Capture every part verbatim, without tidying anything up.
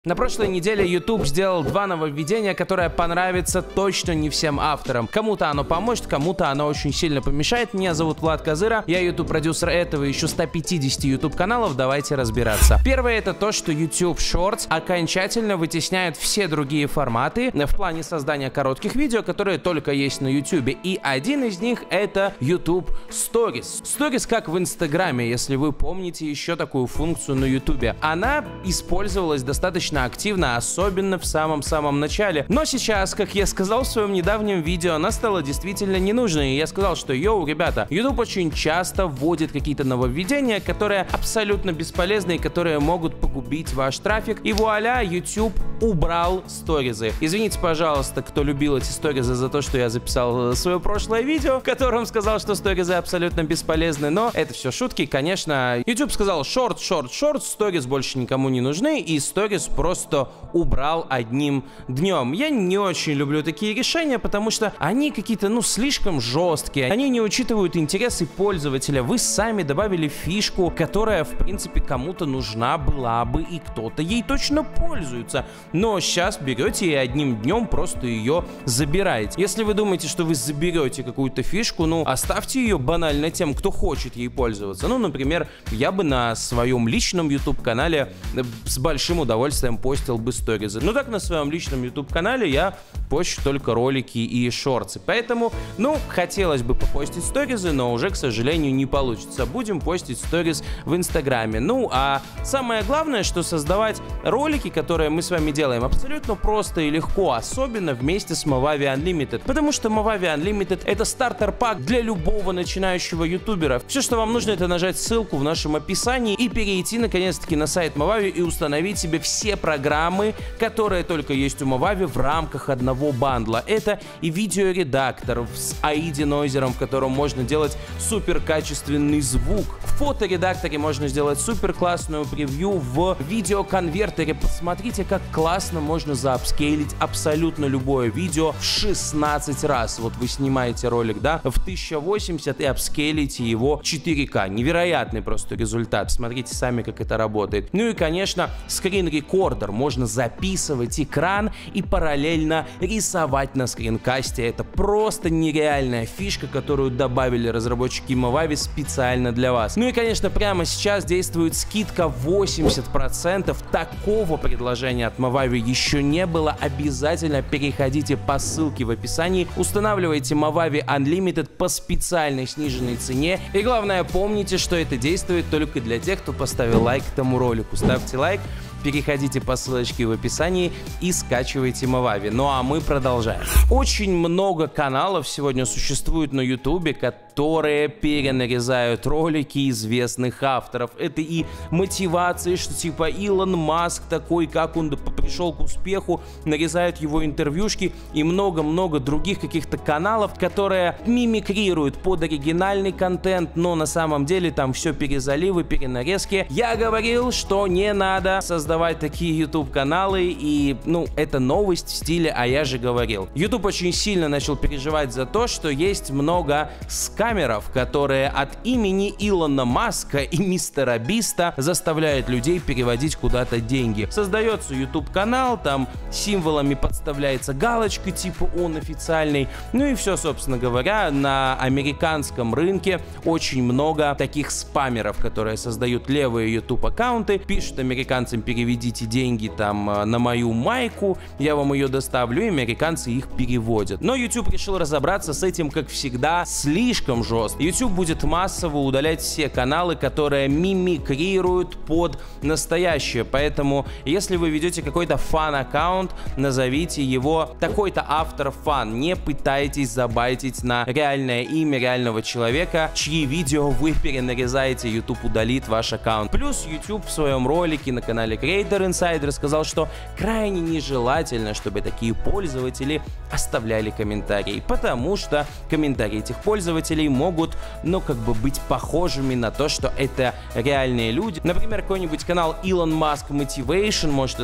На прошлой неделе YouTube сделал два нововведения, которые понравятся точно не всем авторам. Кому-то оно поможет, кому-то оно очень сильно помешает. Меня зовут Влад Козыра, я YouTube-продюсер этого и еще ста пятидесяти YouTube каналов. Давайте разбираться. Первое — это то, что YouTube Shorts окончательно вытесняет все другие форматы в плане создания коротких видео, которые только есть на YouTube. И один из них — это YouTube Stories. Stories как в Инстаграме, если вы помните еще такую функцию на YouTube. Она использовалась достаточно активно, особенно в самом-самом начале. Но сейчас, как я сказал в своем недавнем видео, она стала действительно ненужной. И я сказал, что йоу, ребята, YouTube очень часто вводит какие-то нововведения, которые абсолютно бесполезны и которые могут погубить ваш трафик. И вуаля, YouTube убрал сторизы. Извините, пожалуйста, кто любил эти сторизы за то, что я записал свое прошлое видео, в котором сказал, что сторизы абсолютно бесполезны, но это все шутки. Конечно, YouTube сказал шорт, шорт, шорт, сторис больше никому не нужны, и сторис просто убрал одним днем. Я не очень люблю такие решения, потому что они какие-то, ну, слишком жесткие. Они не учитывают интересы пользователя. Вы сами добавили фишку, которая, в принципе, кому-то нужна была бы, и кто-то ей точно пользуется. Но сейчас берете и одним днем просто ее забираете. Если вы думаете, что вы заберете какую-то фишку, ну, оставьте ее банально тем, кто хочет ей пользоваться. Ну, например, я бы на своем личном YouTube-канале с большим удовольствием постил бы сторизы. Но так на своем личном YouTube-канале я пощу только ролики и шорты. Поэтому, ну, хотелось бы попостить сторизы, но уже, к сожалению, не получится. Будем постить сторис в Инстаграме. Ну, а самое главное, что создавать ролики, которые мы с вами делаем, абсолютно просто и легко, особенно вместе с Movavi Unlimited. Потому что Movavi Unlimited — это стартер-пак для любого начинающего ютубера. Все, что вам нужно, это нажать ссылку в нашем описании и перейти, наконец-таки, на сайт Movavi и установить себе все программы, которые только есть у Movavi в рамках одного бандла. Это и видеоредактор с Aidi Noiser, в котором можно делать супер качественный звук. В фоторедакторе можно сделать супер классную превью. В видеоконвертере посмотрите, как классно можно заапскейлить абсолютно любое видео в шестнадцать раз. Вот вы снимаете ролик, да, в тысяча восемьдесят и апскейлите его в четыре ка. Невероятный просто результат. Смотрите сами, как это работает. Ну и, конечно, скрин-рекордер. Можно записывать экран и параллельно рисовать на скринкасте. Это просто нереальная фишка, которую добавили разработчики Movavi специально для вас. Ну и, конечно, прямо сейчас действует скидка восемьдесят процентов. Такого предложения от Movavi еще не было. Обязательно переходите по ссылке в описании, устанавливайте Movavi Unlimited по специальной сниженной цене. И главное, помните, что это действует только для тех, кто поставил лайк этому ролику. Ставьте лайк, переходите по ссылочке в описании и скачивайте Movavi. Ну а мы продолжаем. Очень много каналов сегодня существует на YouTube, которые перенарезают ролики известных авторов. Это и мотивации, что типа Илон Маск такой, как он пришел к успеху, нарезают его интервьюшки, и много-много других каких-то каналов, которые мимикрируют под оригинальный контент, но на самом деле там все перезаливы, перенарезки. Я говорил, что не надо создавать такие YouTube-каналы, и, ну, это новость в стиле «а я же говорил». YouTube очень сильно начал переживать за то, что есть много скамеров, которые от имени Илона Маска и мистера Биста заставляют людей переводить куда-то деньги. Создается YouTube-канал, там символами подставляется галочка, типа он официальный. Ну и все, собственно говоря, на американском рынке очень много таких спамеров, которые создают левые YouTube-аккаунты, пишут американцам: переведите деньги там на мою майку, я вам ее доставлю, и американцы их переводят. Но YouTube решил разобраться с этим, как всегда, слишком жестко. YouTube будет массово удалять все каналы, которые мимикрируют под настоящее. Поэтому, если вы ведете какой-то фан-аккаунт, назовите его такой-то автор фан. Не пытайтесь забайтить на реальное имя реального человека, чьи видео вы перенарезаете, YouTube удалит ваш аккаунт. Плюс YouTube в своем ролике на канале Creator Insider сказал, что крайне нежелательно, чтобы такие пользователи оставляли комментарии, потому что комментарии этих пользователей могут, ну, как бы быть похожими на то, что это реальные люди. Например, какой-нибудь канал Elon Musk Motivation может оставлять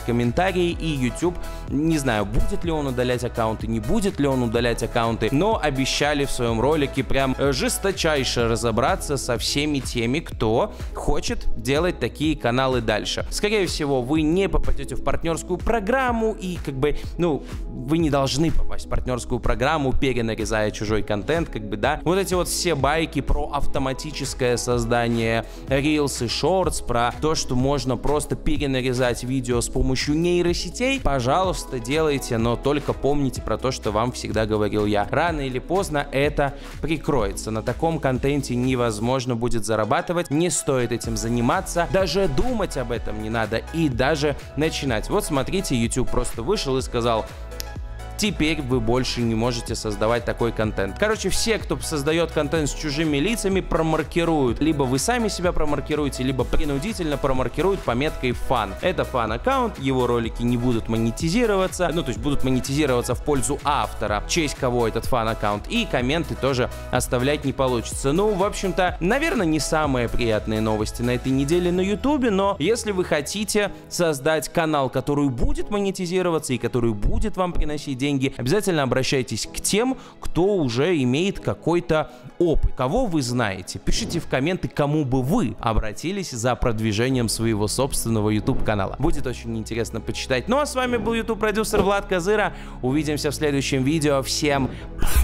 комментарии, и YouTube, не знаю, будет ли он удалять аккаунты, не будет ли он удалять аккаунты, но обещали в своем ролике прям жесточайше разобраться со всеми теми, кто хочет делать такие каналы дальше. Скорее всего, вы не попадете в партнерскую программу, и как бы, ну, вы не должны попасть в партнерскую программу, перенарезая чужой контент, как бы, да. Вот эти вот все байки про автоматическое создание Reels и Shorts, про то, что можно просто перенарезать видео с помощью нейросетей, пожалуйста, делайте, но только помните про то, что вам всегда говорил я. Рано или поздно это прикроется. На таком контенте невозможно будет зарабатывать, не стоит этим заниматься, даже думать об этом не надо и даже начинать. Вот смотрите, YouTube просто вышел и сказал: теперь вы больше не можете создавать такой контент. Короче, все, кто создает контент с чужими лицами, промаркируют. Либо вы сами себя промаркируете, либо принудительно промаркируют пометкой фан. Это фан-аккаунт, его ролики не будут монетизироваться, ну, то есть будут монетизироваться в пользу автора, в честь кого этот фан-аккаунт, и комменты тоже оставлять не получится. Ну, в общем-то, наверное, не самые приятные новости на этой неделе на YouTube, но если вы хотите создать канал, который будет монетизироваться и который будет вам приносить деньги, деньги, обязательно обращайтесь к тем, кто уже имеет какой-то опыт. Кого вы знаете? Пишите в комменты, кому бы вы обратились за продвижением своего собственного YouTube канала. Будет очень интересно почитать. Ну а с вами был YouTube продюсер Влад Козыра. Увидимся в следующем видео. Всем пока!